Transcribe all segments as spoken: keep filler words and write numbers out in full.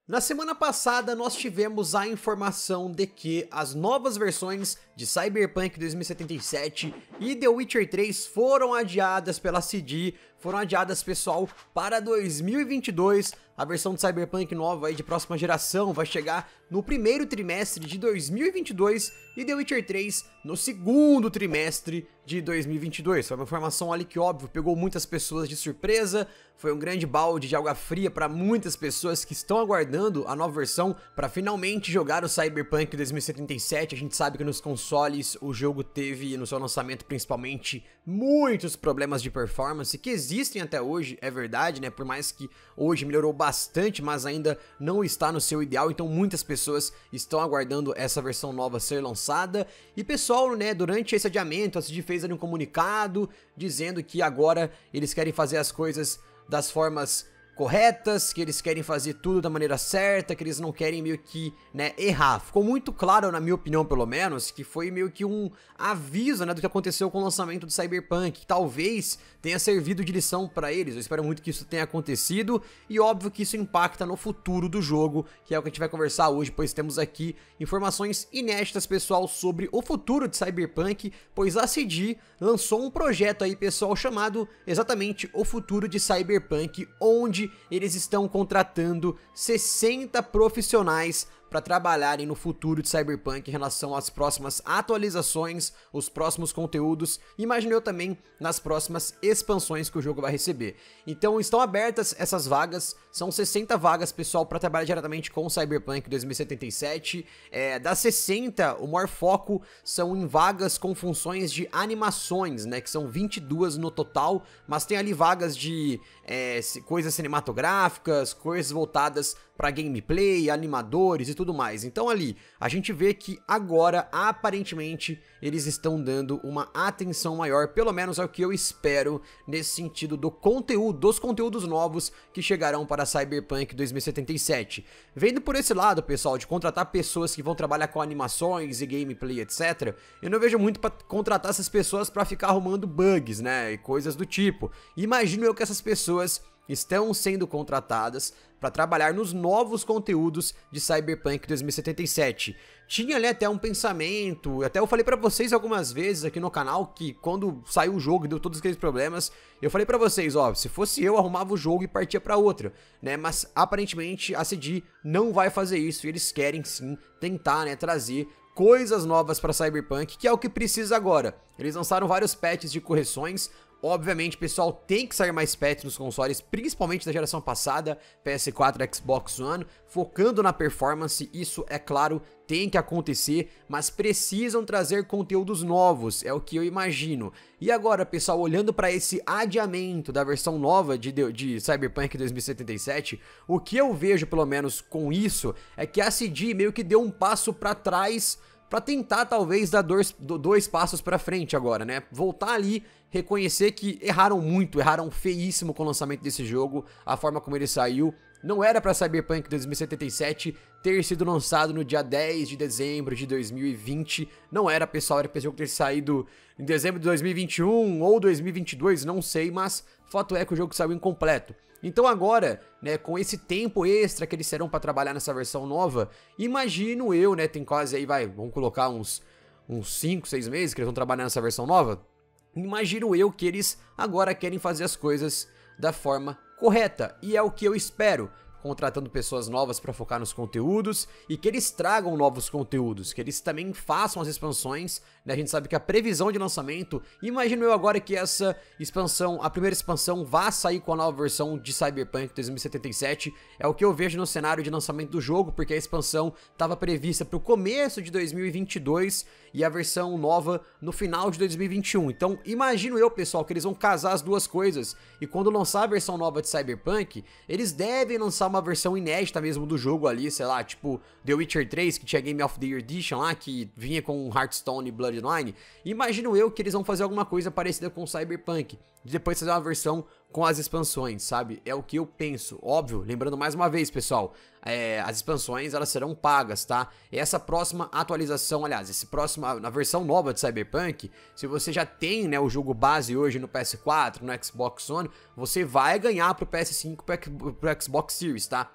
Na semana passada, nós tivemos a informação de que as novas versões de Cyberpunk dois mil e setenta e sete e The Witcher três foram adiadas pela C D, foram adiadas, pessoal, para dois mil e vinte e dois. A versão de Cyberpunk nova aí de próxima geração vai chegar no primeiro trimestre de dois mil e vinte e dois e The Witcher três no segundo trimestre de dois mil e vinte e dois. Foi uma informação ali que, óbvio, pegou muitas pessoas de surpresa, foi um grande balde de água fria para muitas pessoas que estão aguardando a nova versão para finalmente jogar o Cyberpunk dois mil e setenta e sete. A gente sabe que nos consoles o jogo teve, no seu lançamento principalmente, muitos problemas de performance que existem até hoje, é verdade, né? Por mais que hoje melhorou bastante, mas ainda não está no seu ideal, então muitas pessoas estão aguardando essa versão nova ser lançada. E pessoal, né, durante esse adiamento, a C D fez ali um comunicado dizendo que agora eles querem fazer as coisas das formas corretas, que eles querem fazer tudo da maneira certa, que eles não querem meio que, né, errar. Ficou muito claro, na minha opinião, pelo menos, que foi meio que um aviso, né, do que aconteceu com o lançamento do Cyberpunk, que talvez tenha servido de lição pra eles. Eu espero muito que isso tenha acontecido e óbvio que isso impacta no futuro do jogo, que é o que a gente vai conversar hoje, pois temos aqui informações inéditas, pessoal, sobre o futuro de Cyberpunk, pois a C D lançou um projeto aí, pessoal, chamado exatamente O Futuro de Cyberpunk, onde eles estão contratando sessenta profissionais para trabalharem no futuro de Cyberpunk em relação às próximas atualizações, os próximos conteúdos, imagino eu também nas próximas expansões que o jogo vai receber. Então estão abertas essas vagas, são sessenta vagas, pessoal, para trabalhar diretamente com o Cyberpunk dois mil e setenta e sete. É, das sessenta, o maior foco são em vagas com funções de animações, né, que são vinte e duas no total, mas tem ali vagas de é, coisas cinematográficas, coisas voltadas para gameplay, animadores e tudo mais. Então ali, a gente vê que agora, aparentemente, eles estão dando uma atenção maior, pelo menos é o que eu espero nesse sentido do conteúdo, dos conteúdos novos que chegarão para Cyberpunk dois mil e setenta e sete. Vendo por esse lado, pessoal, de contratar pessoas que vão trabalhar com animações e gameplay, etcétera, eu não vejo muito para contratar essas pessoas para ficar arrumando bugs, né, e coisas do tipo. Imagino eu que essas pessoas estão sendo contratadas para trabalhar nos novos conteúdos de Cyberpunk dois mil e setenta e sete. Tinha ali até um pensamento, até eu falei pra vocês algumas vezes aqui no canal que quando saiu o jogo e deu todos aqueles problemas, eu falei pra vocês, ó, se fosse eu, arrumava o jogo e partia pra outra, né, mas aparentemente a C D não vai fazer isso e eles querem sim tentar, né, trazer coisas novas pra Cyberpunk, que é o que precisa agora. Eles lançaram vários patches de correções. Obviamente, pessoal, tem que sair mais patches nos consoles, principalmente da geração passada, P S quatro e Xbox One, focando na performance. Isso, é claro, tem que acontecer, mas precisam trazer conteúdos novos, é o que eu imagino. E agora, pessoal, olhando para esse adiamento da versão nova de, de Cyberpunk dois mil e setenta e sete, o que eu vejo, pelo menos, com isso, é que a C D meio que deu um passo para trás pra tentar, talvez, dar dois, dois passos pra frente agora, né? Voltar ali, reconhecer que erraram muito, erraram feíssimo com o lançamento desse jogo, a forma como ele saiu. Não era pra Cyberpunk dois mil e setenta e sete ter sido lançado no dia dez de dezembro de dois mil e vinte. Não era, pessoal, era pra esse jogo ter saído em dezembro de dois mil e vinte e um ou dois mil e vinte e dois, não sei, mas fato é que o jogo saiu incompleto. Então agora, né, com esse tempo extra que eles terão para trabalhar nessa versão nova, imagino eu, né, tem quase aí, vai, vamos colocar uns uns cinco, seis meses que eles vão trabalhar nessa versão nova, imagino eu que eles agora querem fazer as coisas da forma correta, e é o que eu espero, contratando pessoas novas para focar nos conteúdos e que eles tragam novos conteúdos, que eles também façam as expansões, né? A gente sabe que a previsão de lançamento, imagino eu agora que essa expansão, a primeira expansão vá sair com a nova versão de Cyberpunk dois mil e setenta e sete, é o que eu vejo no cenário de lançamento do jogo, porque a expansão estava prevista para o começo de dois mil e vinte e dois e a versão nova no final de dois mil e vinte e um. Então imagino eu, pessoal, que eles vão casar as duas coisas e quando lançar a versão nova de Cyberpunk, eles devem lançar uma uma versão inédita mesmo do jogo ali, sei lá, tipo The Witcher três, que tinha Game of the Year Edition lá, que vinha com Hearthstone e Bloodline. Imagino eu que eles vão fazer alguma coisa parecida com Cyberpunk, de depois fazer uma versão com as expansões, sabe? É o que eu penso. Óbvio, lembrando mais uma vez, pessoal, é, as expansões elas serão pagas, tá? E essa próxima atualização, aliás, esse próxima, na versão nova de Cyberpunk, se você já tem, né, o jogo base hoje no P S quatro, no Xbox One, você vai ganhar pro P S cinco, pro Xbox Series, tá?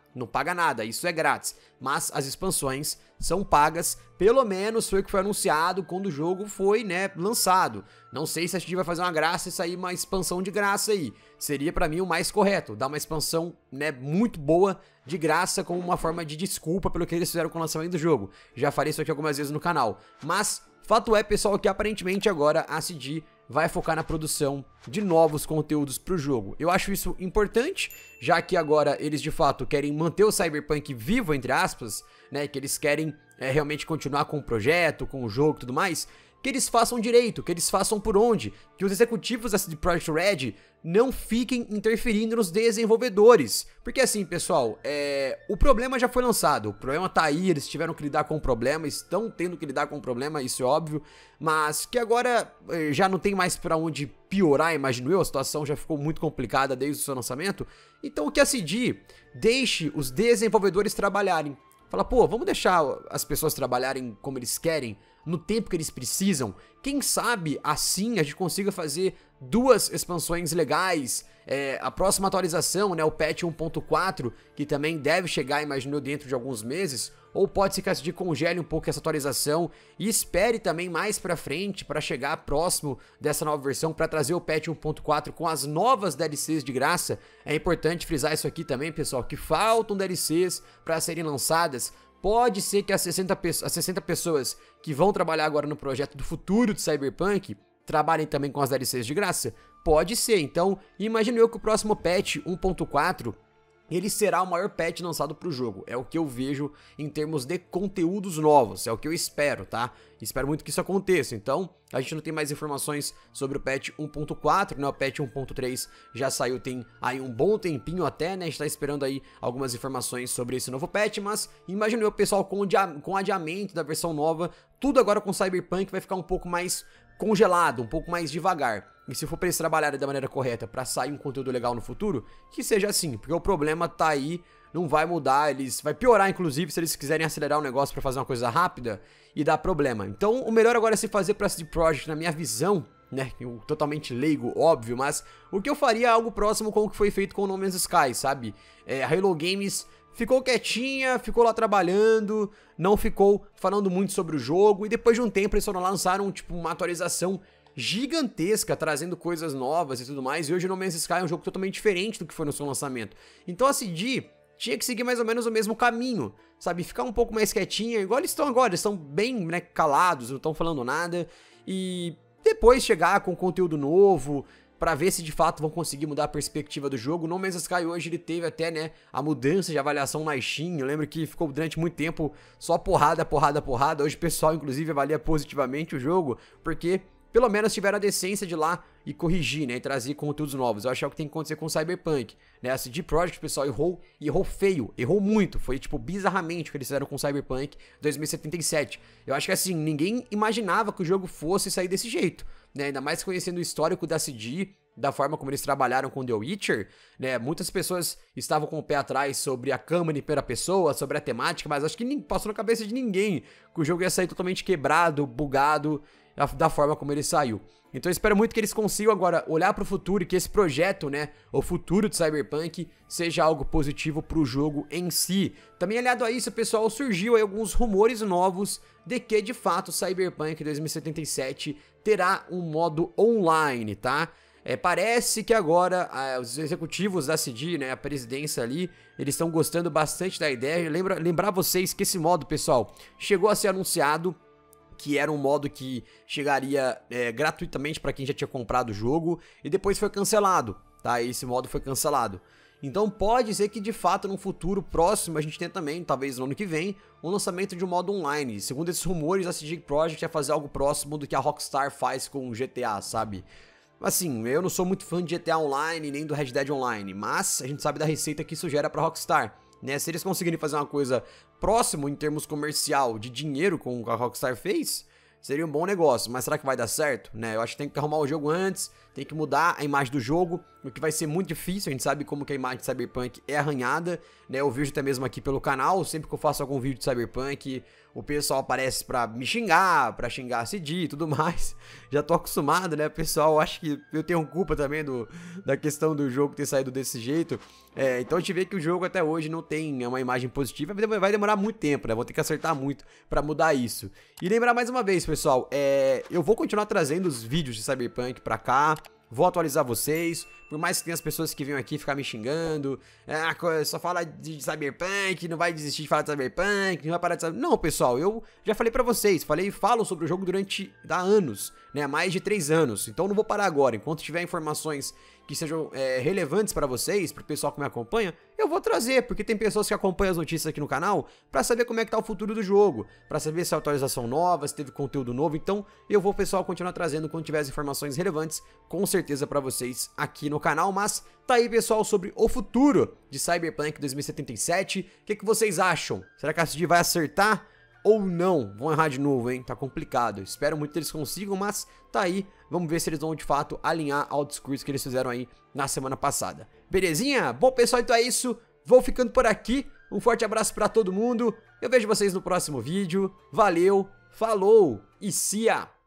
não paga nada, isso é grátis. Mas as expansões são pagas, pelo menos foi o que foi anunciado quando o jogo foi, né, lançado. Não sei se a gente vai fazer uma graça e sair uma expansão de graça aí. Seria pra mim o mais correto, dar uma expansão, né, muito boa de graça como uma forma de desculpa pelo que eles fizeram com o lançamento do jogo. Já falei isso aqui algumas vezes no canal. Mas fato é, pessoal, que aparentemente agora a C D vai focar na produção de novos conteúdos para o jogo. Eu acho isso importante, já que agora eles de fato querem manter o Cyberpunk vivo, entre aspas, né, que eles querem é, realmente continuar com o projeto, com o jogo e tudo mais, que eles façam direito, que eles façam por onde, que os executivos da C D Projekt Red não fiquem interferindo nos desenvolvedores. Porque assim, pessoal, é... o problema já foi lançado, o problema tá aí, eles tiveram que lidar com o problema, estão tendo que lidar com o problema, isso é óbvio, mas que agora é, já não tem mais pra onde piorar, imagino eu, a situação já ficou muito complicada desde o seu lançamento, então que a C D deixe os desenvolvedores trabalharem. Fala, pô, vamos deixar as pessoas trabalharem como eles querem, no tempo que eles precisam. Quem sabe assim a gente consiga fazer duas expansões legais. É, a próxima atualização, né, o patch um ponto quatro, que também deve chegar, imagino, dentro de alguns meses. Ou pode ser que a C D congele um pouco essa atualização e espere também mais pra frente para chegar próximo dessa nova versão para trazer o patch um ponto quatro com as novas D L Cs de graça. É importante frisar isso aqui também, pessoal, que faltam D L Cs para serem lançadas. Pode ser que as sessenta, as sessenta pessoas que vão trabalhar agora no projeto do futuro de Cyberpunk trabalhem também com as D L Cs de graça? Pode ser, então imagino eu que o próximo patch um ponto quatro ele será o maior patch lançado pro jogo, é o que eu vejo em termos de conteúdos novos, é o que eu espero, tá? Espero muito que isso aconteça, então a gente não tem mais informações sobre o patch um ponto quatro, né? O patch um ponto três já saiu tem aí um bom tempinho até, né? A gente tá esperando aí algumas informações sobre esse novo patch, mas imagino eu, pessoal, com o com adiamento da versão nova, tudo agora com Cyberpunk vai ficar um pouco mais congelado, um pouco mais devagar. E se for para eles trabalharem da maneira correta para sair um conteúdo legal no futuro, que seja assim, porque o problema tá aí, não vai mudar, eles vai piorar inclusive se eles quiserem acelerar o negócio para fazer uma coisa rápida e dar problema. Então, o melhor agora é se fazer para C D Projekt, na minha visão, né, totalmente leigo, óbvio, mas o que eu faria é algo próximo com o que foi feito com o No Man's Sky, sabe? É, a Hello Games ficou quietinha, ficou lá trabalhando, não ficou falando muito sobre o jogo, e depois de um tempo eles foram lá, lançaram tipo uma atualização gigantesca, trazendo coisas novas e tudo mais, e hoje No Man's Sky é um jogo totalmente diferente do que foi no seu lançamento. Então a C D tinha que seguir mais ou menos o mesmo caminho, sabe? Ficar um pouco mais quietinha, igual eles estão agora, eles estão bem, né, calados, não estão falando nada, e depois chegar com conteúdo novo, pra ver se de fato vão conseguir mudar a perspectiva do jogo. No Man's Sky hoje ele teve até, né, a mudança de avaliação na Steam. Eu lembro que ficou durante muito tempo só porrada, porrada, porrada. Hoje o pessoal inclusive avalia positivamente o jogo, porque pelo menos tiveram a decência de ir lá e corrigir, né, e trazer conteúdos novos. Eu acho que é o que tem que acontecer com o Cyberpunk, né? A C D Projekt, o pessoal errou, e errou feio, errou muito. Foi, tipo, bizarramente o que eles fizeram com o Cyberpunk dois mil e setenta e sete. Eu acho que, assim, ninguém imaginava que o jogo fosse sair desse jeito, né? Ainda mais conhecendo o histórico da C D, da forma como eles trabalharam com The Witcher, né? Muitas pessoas estavam com o pé atrás sobre a câmera em primeira pessoa, sobre a temática, mas acho que nem passou na cabeça de ninguém que o jogo ia sair totalmente quebrado, bugado, da forma como ele saiu. Então eu espero muito que eles consigam agora olhar para o futuro e que esse projeto, né, o futuro de Cyberpunk, seja algo positivo para o jogo em si. Também aliado a isso, pessoal, surgiu aí alguns rumores novos de que de fato Cyberpunk dois mil e setenta e sete terá um modo online, tá? É, parece que agora ah, os executivos da C D, né, a presidência ali, eles estão gostando bastante da ideia. Lembra, lembrar vocês que esse modo, pessoal, chegou a ser anunciado, que era um modo que chegaria é, gratuitamente para quem já tinha comprado o jogo, e depois foi cancelado, tá? Esse modo foi cancelado. Então pode ser que de fato no futuro próximo a gente tenha também, talvez no ano que vem, um lançamento de um modo online. Segundo esses rumores, a C D Projekt ia fazer algo próximo do que a Rockstar faz com o G T A, sabe? Assim, eu não sou muito fã de G T A Online nem do Red Dead Online, mas a gente sabe da receita que isso gera pra Rockstar, né? Se eles conseguirem fazer uma coisa próximo em termos comercial de dinheiro com o que a Rockstar fez, seria um bom negócio, mas será que vai dar certo, né? Eu acho que tem que arrumar o jogo antes, tem que mudar a imagem do jogo, o que vai ser muito difícil, a gente sabe como que a imagem de Cyberpunk é arranhada, né? Eu vejo até mesmo aqui pelo canal, sempre que eu faço algum vídeo de Cyberpunk, o pessoal aparece pra me xingar, pra xingar a C D e tudo mais. Já tô acostumado, né, pessoal? Acho que eu tenho culpa também do, da questão do jogo ter saído desse jeito. É, então a gente vê que o jogo até hoje não tem uma imagem positiva. Vai demorar muito tempo, né? Vou ter que acertar muito pra mudar isso. E lembrar mais uma vez, pessoal, é, eu vou continuar trazendo os vídeos de Cyberpunk pra cá. Vou atualizar vocês, por mais que tenha as pessoas que venham aqui ficar me xingando, ah, só fala de Cyberpunk, não vai desistir de falar de Cyberpunk, não vai parar de Cyberpunk. Não, pessoal, eu já falei pra vocês, falei e falo sobre o jogo durante há anos, né, há mais de três anos, então não vou parar agora. Enquanto tiver informações que sejam é, relevantes pra vocês, pro pessoal que me acompanha, eu vou trazer, porque tem pessoas que acompanham as notícias aqui no canal pra saber como é que tá o futuro do jogo, pra saber se é atualização nova, se teve conteúdo novo. Então eu vou, pessoal, continuar trazendo quando tiver as informações relevantes, com certeza pra vocês aqui no canal. Mas tá aí, pessoal, sobre o futuro de Cyberpunk dois mil e setenta e sete. O que, que vocês acham? Será que a C D vai acertar ou não? Vão errar de novo, hein? Tá complicado. Espero muito que eles consigam, mas tá aí. Vamos ver se eles vão, de fato, alinhar ao discurso que eles fizeram aí na semana passada. Belezinha? Bom, pessoal, então é isso. Vou ficando por aqui. Um forte abraço pra todo mundo. Eu vejo vocês no próximo vídeo. Valeu, falou e cia!